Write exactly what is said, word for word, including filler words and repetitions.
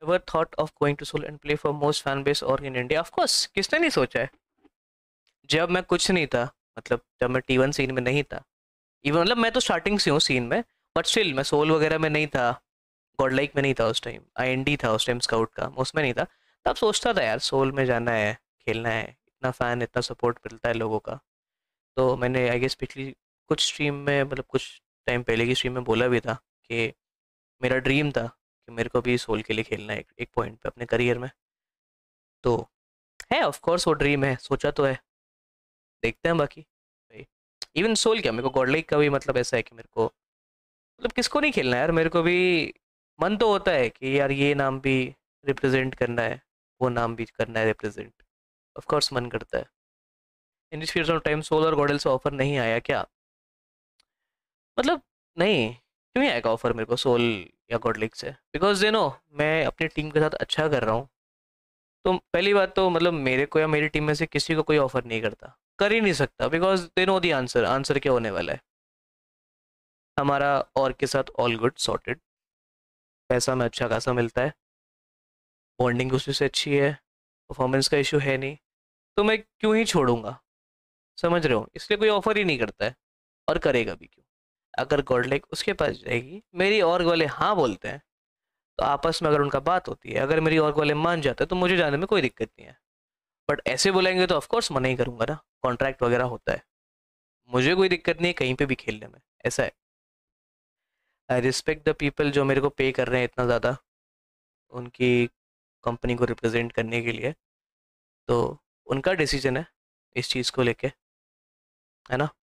Ever thought of going to Seoul and play for most fan base और in India? Of course, किसने नहीं सोचा है। जब मैं कुछ नहीं था, मतलब जब मैं टी वन सीन में नहीं था, इवन मतलब मैं तो स्टार्टिंग से हूँ सीन में, बट स्टिल मैं सोल वगैरह में नहीं था, गॉड लाइक में नहीं था उस टाइम, आई एन डी था उस टाइम, स्काउट का, उसमें नहीं था। तब सोचता था यार सोल में जाना है, खेलना है, इतना फैन, इतना सपोर्ट मिलता है लोगों का। तो मैंने आई गेस पिछली कुछ स्ट्रीम में, मतलब कुछ टाइम पहले की स्ट्रीम में बोला भी था कि मेरा ड्रीम था कि मेरे को भी सोल के लिए खेलना है एक, एक पॉइंट पे अपने करियर में। तो है, ऑफ कोर्स वो ड्रीम है, सोचा तो है, देखते हैं बाकी। इवन सोल क्या, मेरे को गॉड लाइक का भी मतलब ऐसा है कि मेरे को, मतलब किसको नहीं खेलना है यार, मेरे को भी मन तो होता है कि यार ये नाम भी रिप्रेजेंट करना है, वो नाम भी करना है रिप्रेजेंट, ऑफ कोर्स मन करता है। In this period of time Seoul और गॉडल से ऑफर नहीं आया क्या? मतलब नहीं, क्यों नहीं आएगा ऑफर मेरे को सोल या गॉड लीग से? बिकॉज यू नो मैं अपनी टीम के साथ अच्छा कर रहा हूँ। तो पहली बात तो मतलब मेरे को या मेरी टीम में से किसी को कोई ऑफर नहीं करता, कर ही नहीं सकता, because they know the answer, answer क्या होने वाला है। हमारा और के साथ ऑल गुड सॉर्टेड, पैसा में अच्छा खासा मिलता है, बॉन्डिंग उसी से अच्छी है, परफॉर्मेंस का इशू है नहीं, तो मैं क्यों ही छोड़ूंगा? समझ रहे हो, इसलिए कोई ऑफर ही नहीं करता है, और करेगा भी क्यों? अगर गॉड लाइक उसके पास जाएगी, मेरी और वाले हाँ बोलते हैं, तो आपस में अगर उनका बात होती है, अगर मेरी और वाले मान जाते हैं, तो मुझे जाने में कोई दिक्कत नहीं है। बट ऐसे बुलाएंगे तो ऑफकोर्स मना ही करूंगा ना, कॉन्ट्रैक्ट वगैरह होता है। मुझे कोई दिक्कत नहीं है कहीं पे भी खेलने में, ऐसा है। आई रिस्पेक्ट द पीपल जो मेरे को पे कर रहे हैं इतना ज़्यादा, उनकी कंपनी को रिप्रेजेंट करने के लिए, तो उनका डिसीजन है इस चीज़ को लेके, है ना।